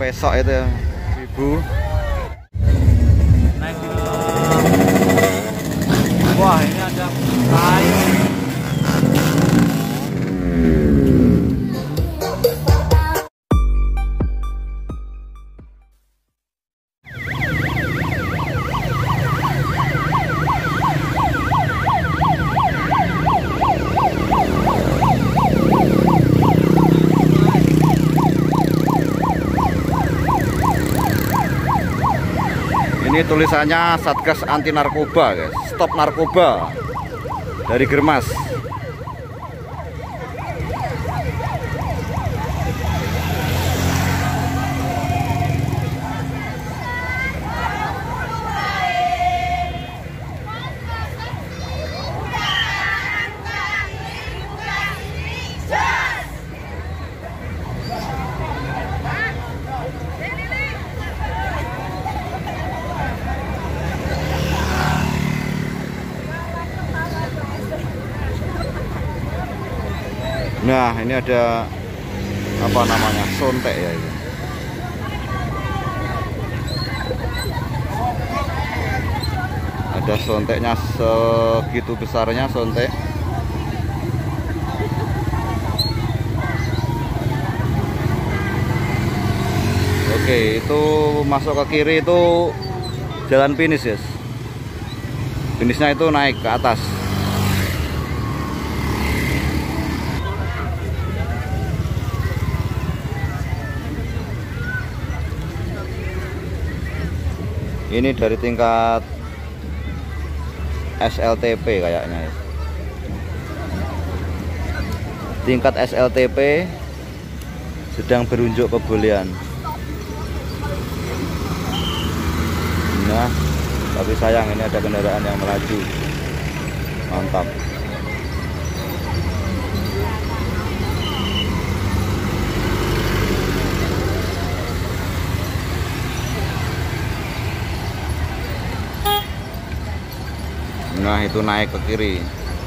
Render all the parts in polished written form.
pesok itu ibu. Wah, ini ada kayu. Ini tulisannya Satgas Anti Narkoba, guys. Stop narkoba dari Germas. Nah, ini ada apa namanya, sontek ya ini. Ada sonteknya, segitu besarnya sontek. Oke, itu masuk ke kiri itu jalan finish, guys. Finishnya itu naik ke atas. Ini dari tingkat SLTP kayaknya ya. Tingkat SLTP sedang berunjuk kebolehan. Nah, tapi sayang ini ada kendaraan yang melaju. Mantap. Nah, itu naik ke kiri.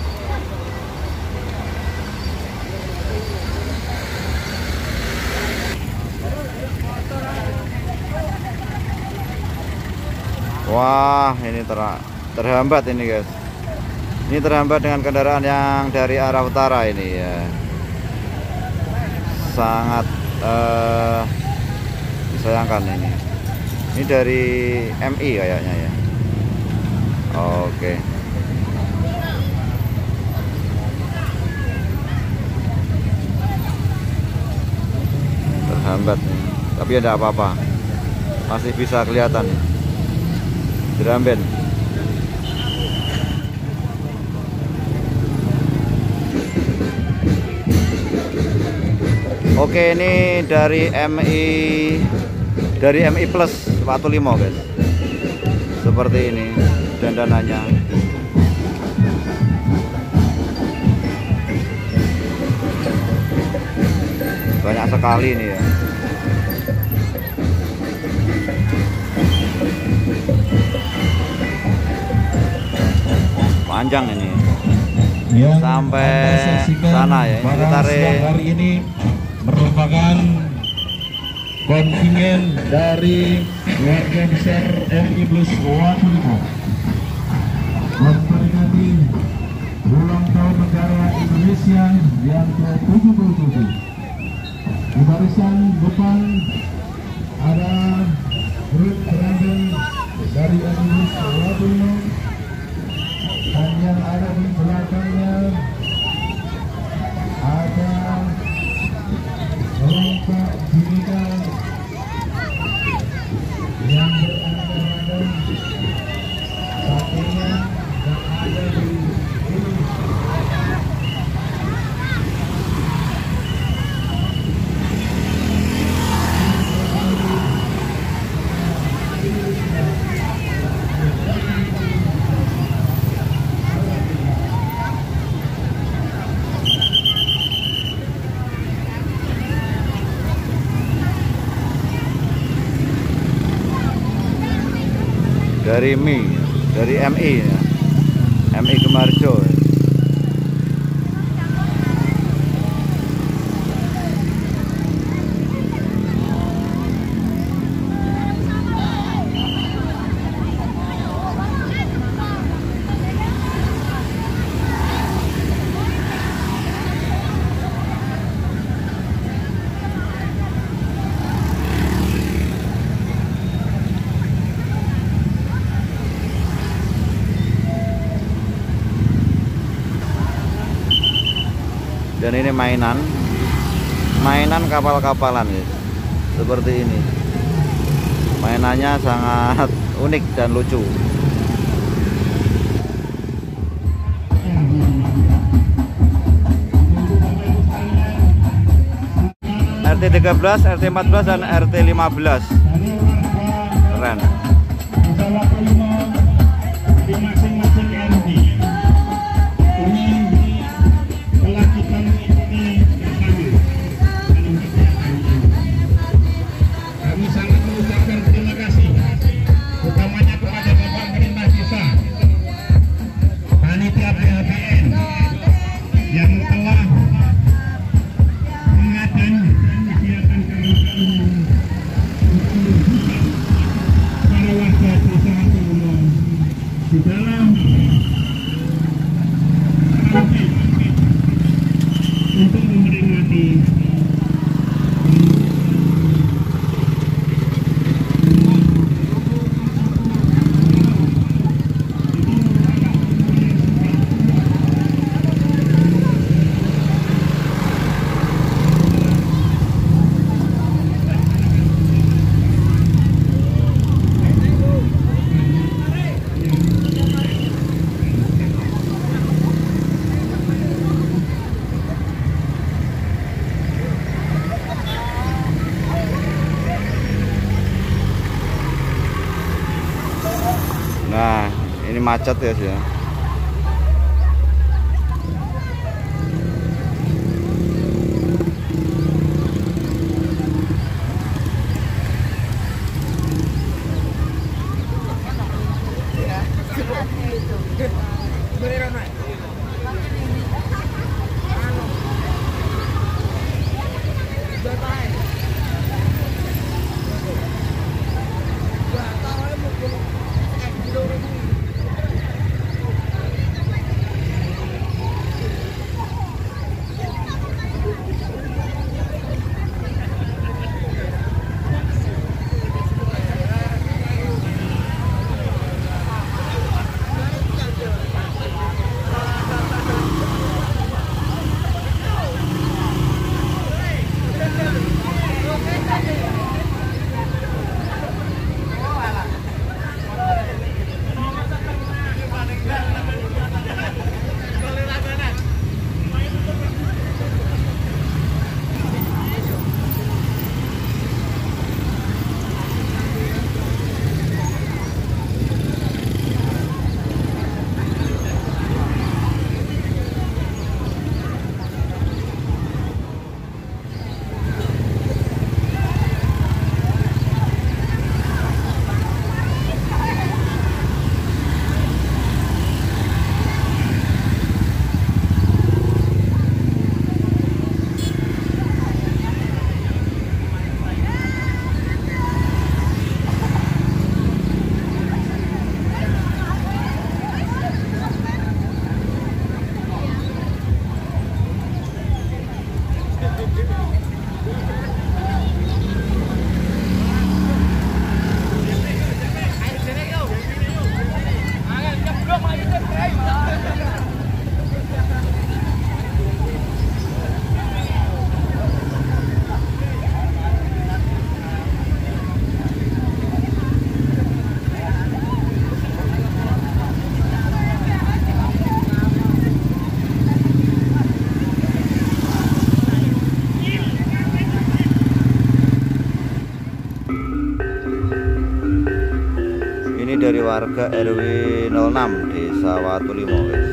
Wah, ini terhambat ini, guys. Ini terhambat dengan kendaraan yang dari arah utara ini ya. Sangat disayangkan ini. Ini dari MI kayaknya ya. Oke. Terhambat nih. Tapi ada apa-apa. Masih bisa kelihatan. Jeramben. Oke, ini dari MI Plus Watu Limo, guys. Seperti ini dandanannya. Banyak sekali ini ya. Panjang ini yang sampai sana ya. Ini tarik. Hari ini merupakan kontingen dari keluarga besar MI Plus Watu Limo memperingati ulang tahun negara Indonesia yang ke-77. Di barisan depan ada grup berada dari MI Plus Watu Limo, dan yang ada di belakangnya ada kelompok Bhinneka yang berada satunya yang ada di sini. Dari MI ya. MI Gemarjo. Dan ini mainan kapal-kapalan guys, seperti ini. Mainannya sangat unik dan lucu. RT13, RT14 dan RT15. Keren. Di masing-masing RT ini telah kita mengikuti bersama dalam kegiatan ini. Kami sangat mengucapkan terima kasih utamanya kepada Bapak Pemerintah Desa, Panitia PHBN yang telah mengadakan kegiatan keagamaan untuk membuka para warga desa Tulono di dalam karaoke untuk memperingati Nah, ini macet ya sih ya. Ini dari warga RW 06 Desa Watulimo guys.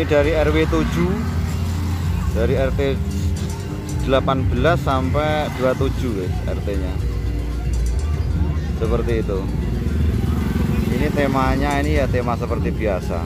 dari RW 7, dari RT 18 sampai 27 guys, RT-nya. Seperti itu. Ini temanya ini ya tema seperti biasa.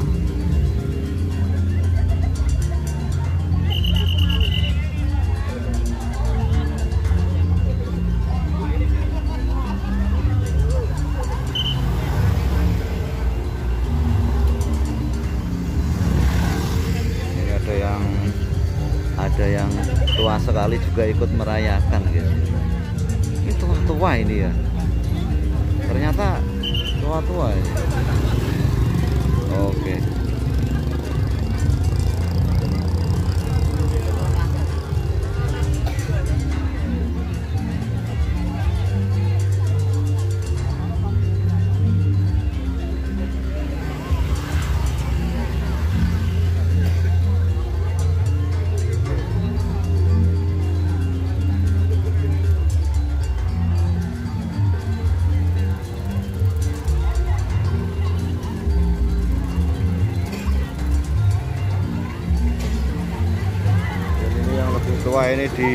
Ada yang tua sekali juga ikut merayakan gitu. Ini tua-tua ini ya. Ternyata tua-tua ya. Oke. Tua ini di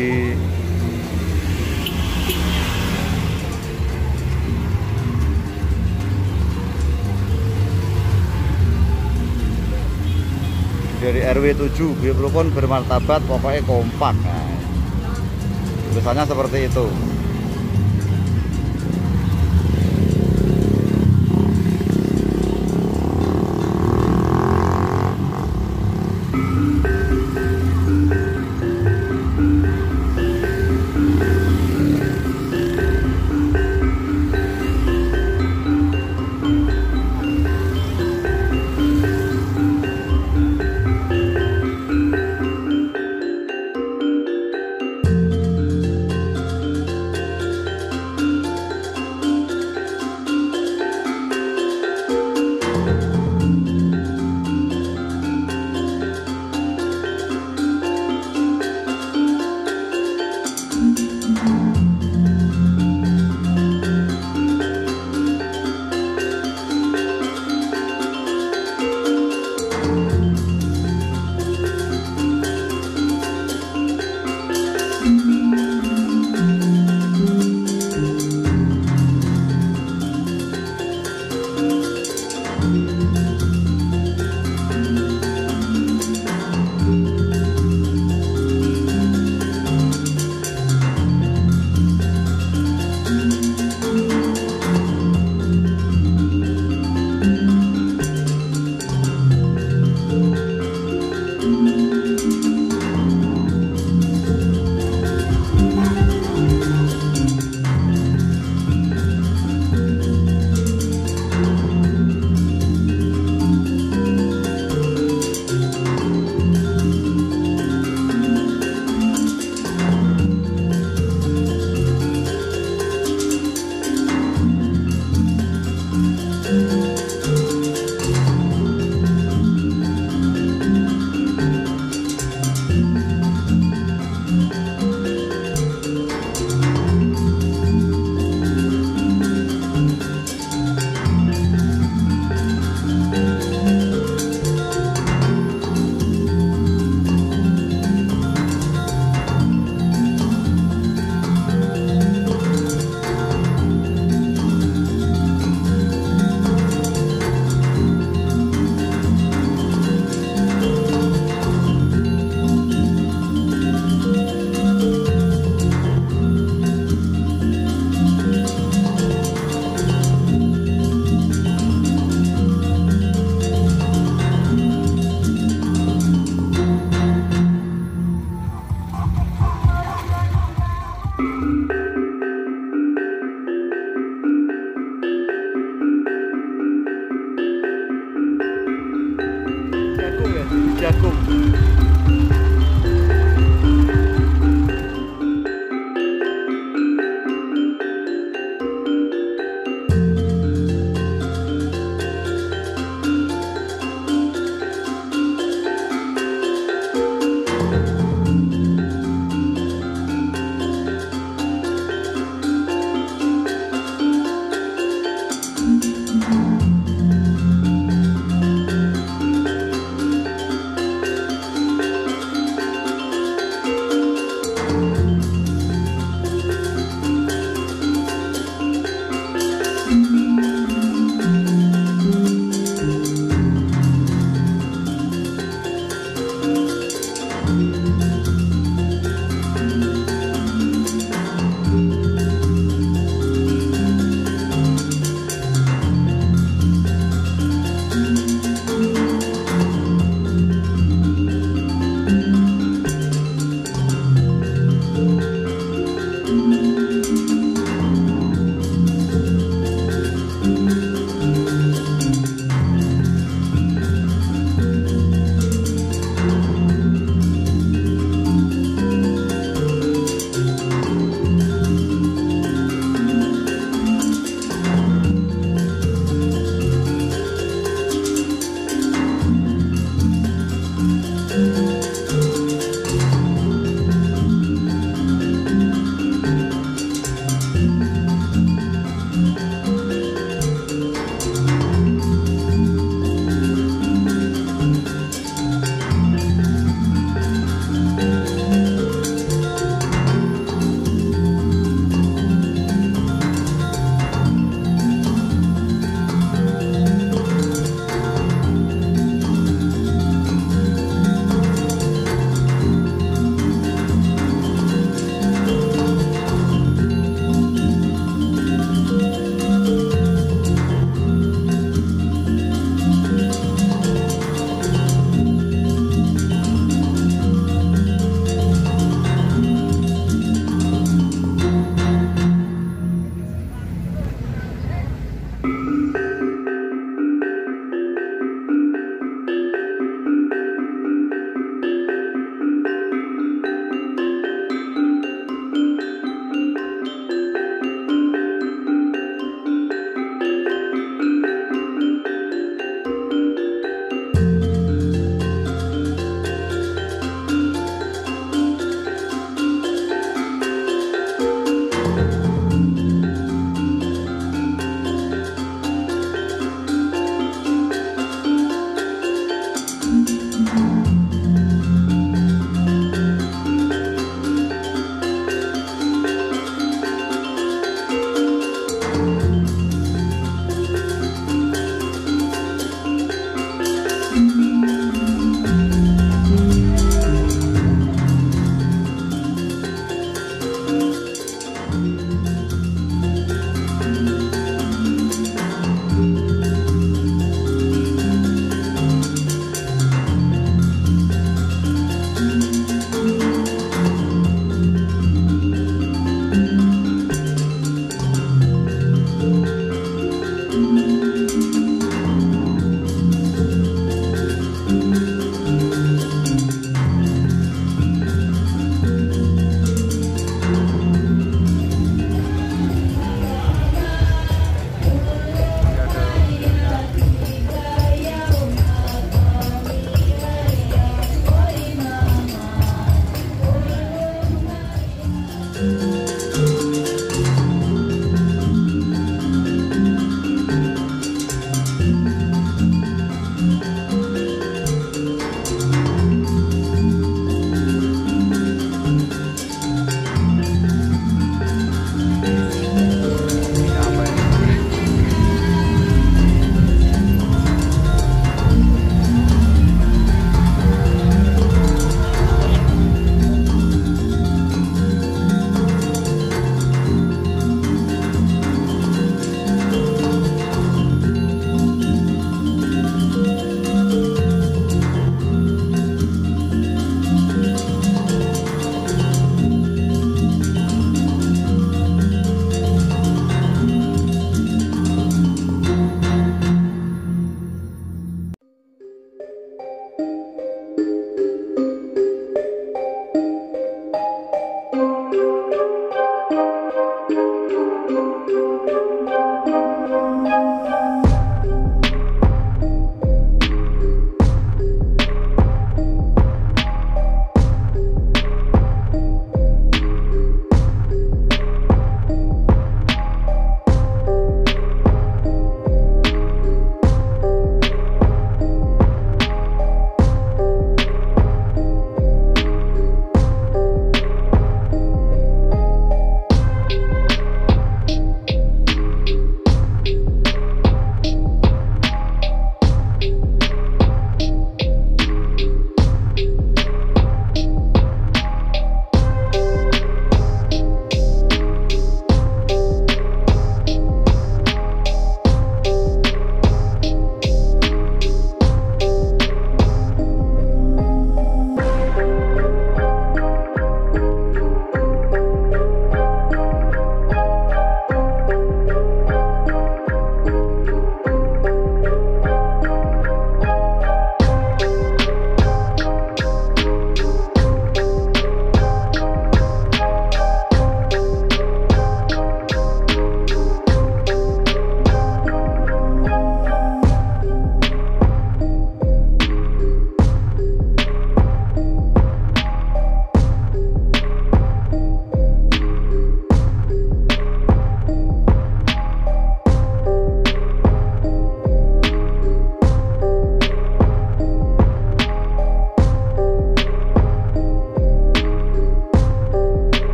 dari RW 7 Rukun Bermartabat, pokoknya kompak. Nah, tulisannya seperti itu.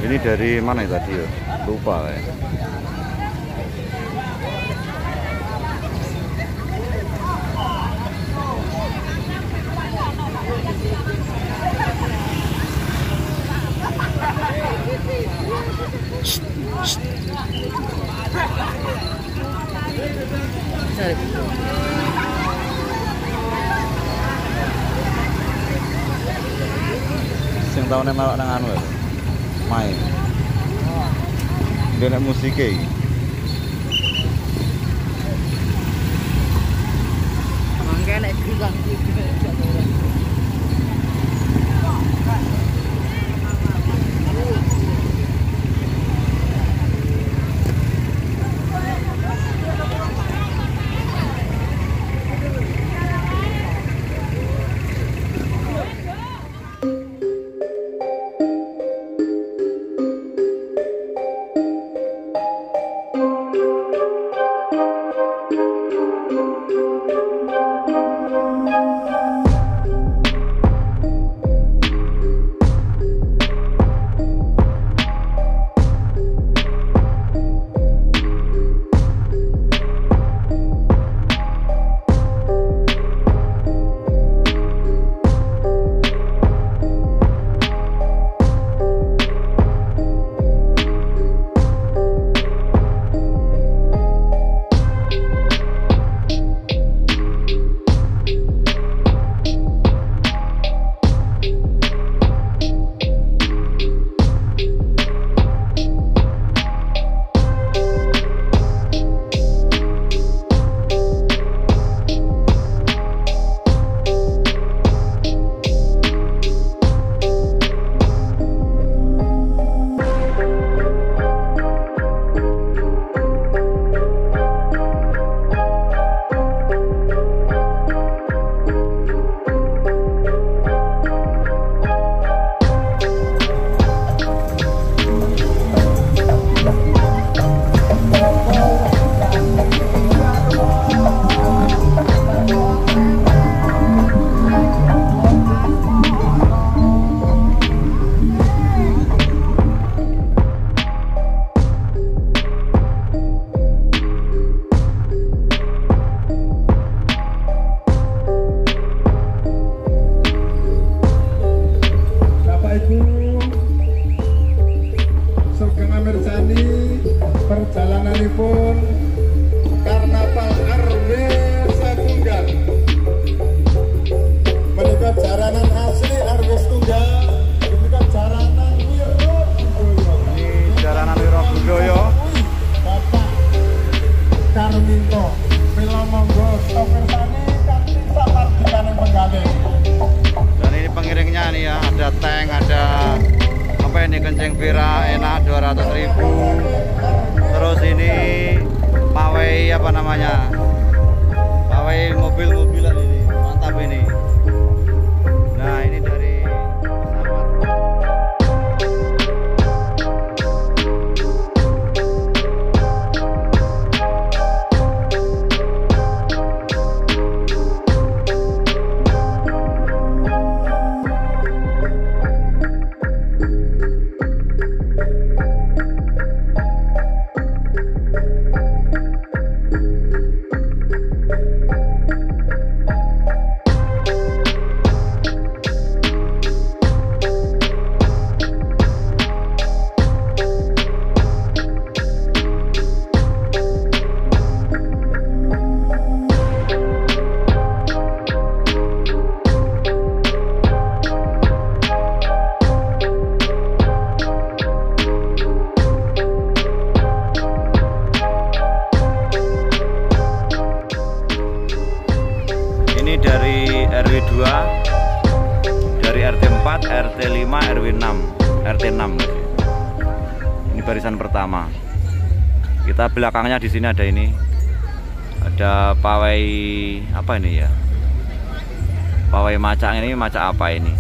Ini dari mana ya tadi ya? Lupa ya. Sing tau nek melok nang anu ya. Main. Dia nek musik iki. Mangke nek bilang perjalananipun Karnaval RW Satunggal menika jaranan asli RW Setunggal, menika jaranan Wirobudoyo. Ini jaranan Wirobudoyo. Bapak Karminto Mila monggo stopersani kanthi samargikaning penggalih. Dan ini pengiringnya nih ya, ada tank, ada apa ini, kencing Vira enak 200.000. Terus ini pawai apa namanya, pawai mobil-mobilan ini, mantap ini. Nah ini dari RW 2, dari RT 4, RT 5, RW 6, RT 6. Ini barisan pertama. Kita belakangnya di sini ada ini, ada pawai apa ini ya? Pawai macak ini, macak apa ini?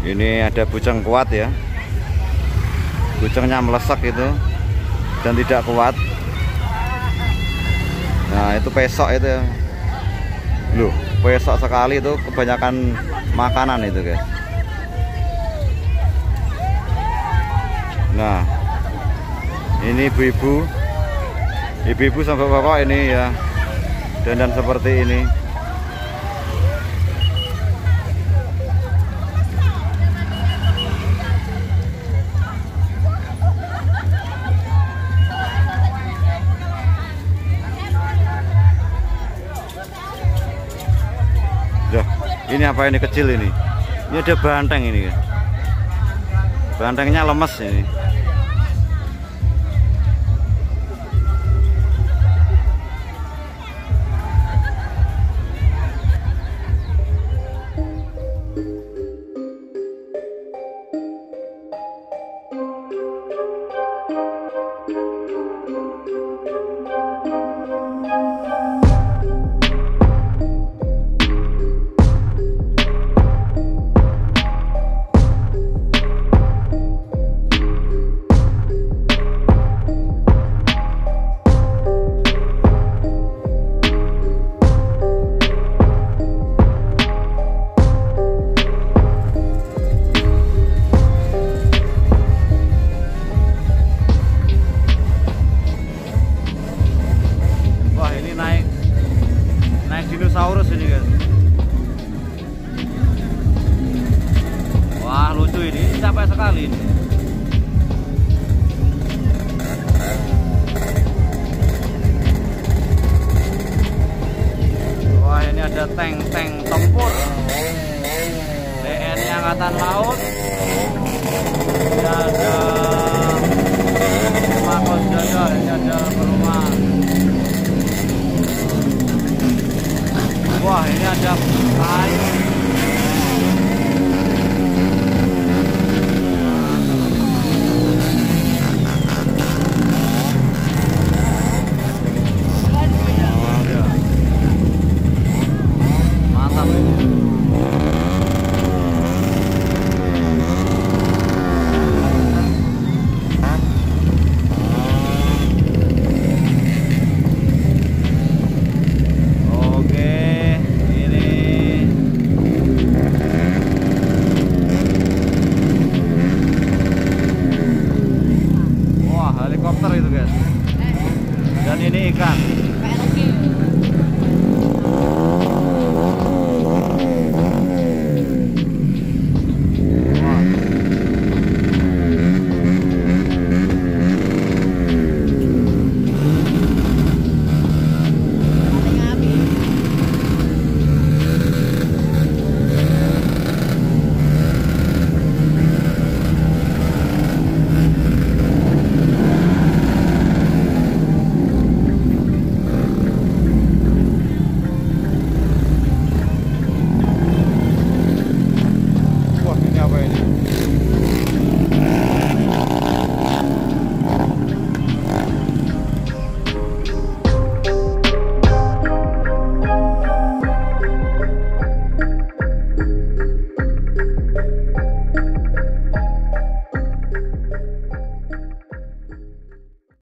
Ini ada bujang kuat ya. Bujangnya melesak itu dan tidak kuat. Nah, itu pesok itu ya. Loh, pesok sekali itu, kebanyakan makanan itu guys. Nah, ini ibu-ibu sama bapak ini ya, dandan seperti ini. Ini apa ini kecil ini? Ini ada banteng ini ya. Bantengnya lemes ini. Naik dinosaurus ini guys. Wah, lucu ini capek sekali ini. Wah, ini ada tank tempur TNI Angkatan Laut. Ini ada rumah kos jaga, ini ada perumahan. Wah, ini ada air.